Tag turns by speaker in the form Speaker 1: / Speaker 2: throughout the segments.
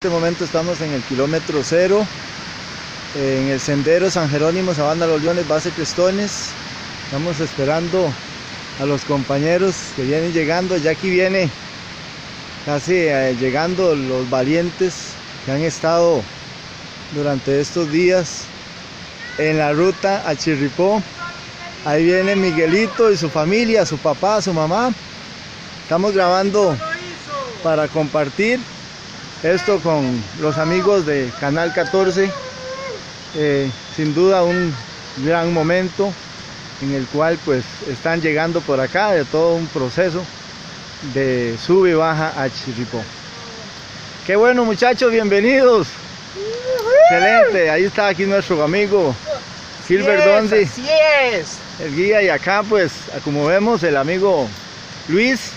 Speaker 1: este momento estamos en el kilómetro 0, en el sendero San Jerónimo, Sabana Los Leones, base Crestones. Estamos esperando a los compañeros que vienen llegando. Ya aquí viene casi llegando los valientes que han estado durante estos días en la ruta a Chirripó. Ahí viene Miguelito y su familia, su papá, su mamá. Estamos grabando para compartir esto con los amigos de Canal 14. Sin duda un gran momento en el cual pues están llegando por acá, de todo un proceso de sube y baja a Chirripó. Qué bueno, muchachos, bienvenidos. Excelente, ahí está aquí nuestro amigo Gilbert Dondi,
Speaker 2: así es,
Speaker 1: el guía, y acá pues como vemos el amigo Luis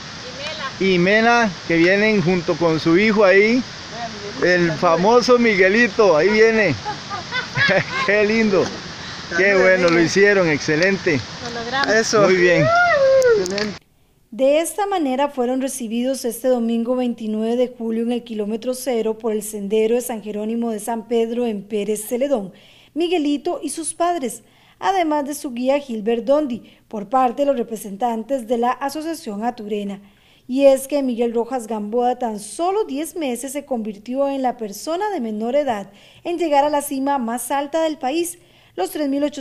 Speaker 1: y Mena, que vienen junto con su hijo ahí, el famoso Miguelito, ahí viene. Qué lindo, qué bueno, lo hicieron, excelente.
Speaker 3: Lo logramos.
Speaker 2: eso.
Speaker 1: Muy bien.
Speaker 4: De esta manera fueron recibidos este domingo 29 de julio en el kilómetro 0 por el sendero de San Jerónimo de San Pedro en Pérez Celedón, Miguelito y sus padres, además de su guía Gilbert Dondi, por parte de los representantes de la Asociación Aturena. Y es que Miguel Rojas Gamboa, de tan solo 10 meses, se convirtió en la persona de menor edad en llegar a la cima más alta del país, los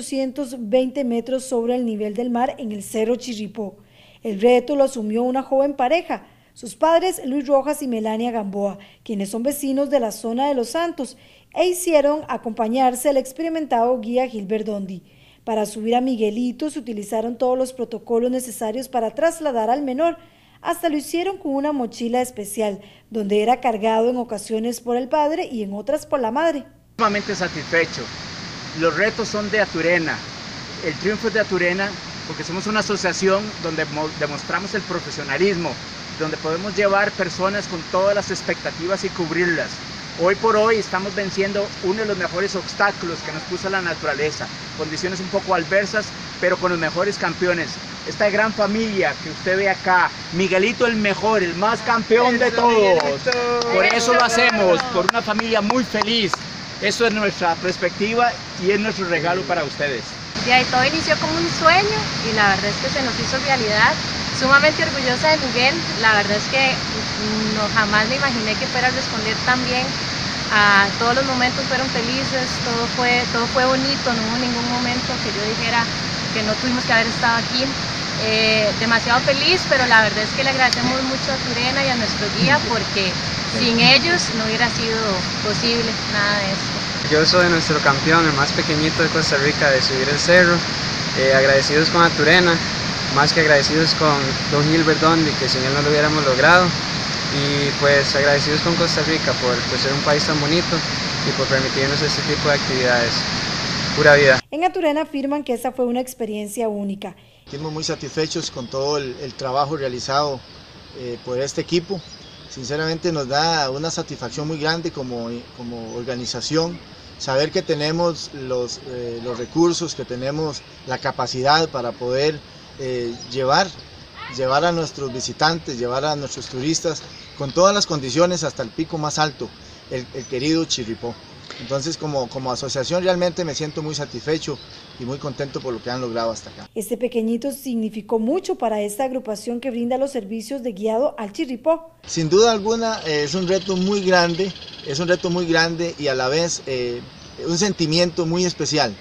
Speaker 4: 3.820 metros sobre el nivel del mar en el Cerro Chirripó. El reto lo asumió una joven pareja, sus padres Luis Rojas y Melania Gamboa, quienes son vecinos de la zona de Los Santos, e hicieron acompañarse el experimentado guía Gilbert Dondi. Para subir a Miguelito se utilizaron todos los protocolos necesarios para trasladar al menor. Hasta lo hicieron con una mochila especial, donde era cargado en ocasiones por el padre y en otras por la madre.
Speaker 2: Sumamente satisfecho. Los retos son de Aturena. El triunfo es de Aturena porque somos una asociación donde demostramos el profesionalismo, donde podemos llevar personas con todas las expectativas y cubrirlas. Hoy por hoy estamos venciendo uno de los mejores obstáculos que nos puso la naturaleza, condiciones un poco adversas, pero con los mejores campeones. Esta gran familia que usted ve acá, Miguelito el mejor, el más campeón de todos. Por eso lo hacemos, por una familia muy feliz. Eso es nuestra perspectiva y es nuestro regalo para ustedes.
Speaker 3: Y ahí todo inició como un sueño y la verdad es que se nos hizo realidad. Sumamente orgullosa de Miguel, la verdad es que jamás me imaginé que fuera a responder tan bien. Todos los momentos fueron felices, todo fue bonito, no hubo ningún momento que yo dijera que no tuvimos que haber estado aquí. Demasiado feliz, pero la verdad es que le agradecemos mucho a Turena y a nuestro guía porque sin ellos no hubiera sido posible nada de esto.
Speaker 5: Yo soy nuestro campeón, el más pequeñito de Costa Rica de subir el cerro. Agradecidos con Aturena, más que agradecidos con don Gilbert Dondi, que sin él no lo hubiéramos logrado. Y pues agradecidos con Costa Rica por ser un país tan bonito y por permitirnos este tipo de actividades. Pura vida.
Speaker 4: En Aturena afirman que esa fue una experiencia única.
Speaker 1: Estamos muy satisfechos con todo el trabajo realizado por este equipo. Sinceramente nos da una satisfacción muy grande como organización, saber que tenemos los recursos, que tenemos la capacidad para poder llevar a nuestros visitantes, llevar a nuestros turistas con todas las condiciones hasta el pico más alto, el querido Chirripó. Entonces como asociación realmente me siento muy satisfecho y muy contento por lo que han logrado hasta acá.
Speaker 4: Este pequeñito significó mucho para esta agrupación que brinda los servicios de guiado al Chirripó.
Speaker 1: Sin duda alguna es un reto muy grande, y a la vez un sentimiento muy especial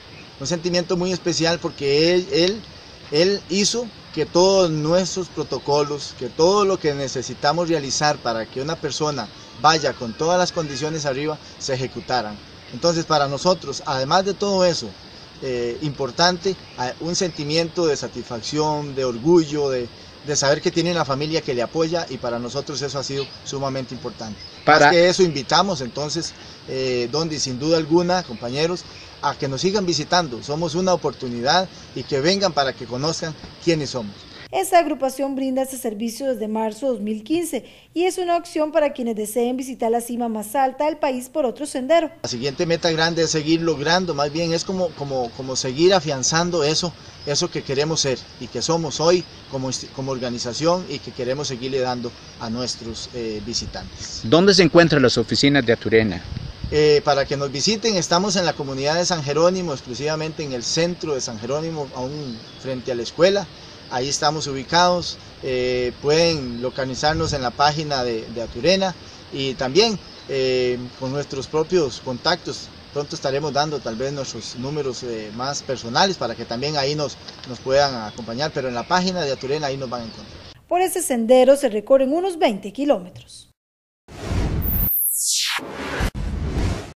Speaker 1: porque él hizo que todos nuestros protocolos, que todo lo que necesitamos realizar para que una persona vaya con todas las condiciones arriba, se ejecutaran. Entonces para nosotros, además de todo eso, importante, un sentimiento de satisfacción, de orgullo, de saber que tiene una familia que le apoya, y para nosotros eso ha sido sumamente importante. Más que eso, invitamos entonces, Dondi, sin duda alguna, compañeros, a que nos sigan visitando. Somos una oportunidad y que vengan para que conozcan quiénes somos.
Speaker 4: Esta agrupación brinda este servicio desde marzo de 2015 y es una opción para quienes deseen visitar la cima más alta del país por otro sendero.
Speaker 1: La siguiente meta grande es seguir logrando, más bien es como seguir afianzando eso que queremos ser y que somos hoy como organización y que queremos seguirle dando a nuestros visitantes.
Speaker 2: ¿Dónde se encuentran las oficinas de Aturena?
Speaker 1: Para que nos visiten, estamos en la comunidad de San Jerónimo, exclusivamente en el centro de San Jerónimo, aún frente a la escuela. Ahí estamos ubicados, pueden localizarnos en la página de Aturena y también con nuestros propios contactos. Pronto estaremos dando tal vez nuestros números más personales para que también ahí nos puedan acompañar, pero en la página de Aturena ahí nos van a encontrar.
Speaker 4: Por ese sendero se recorren unos 20 kilómetros.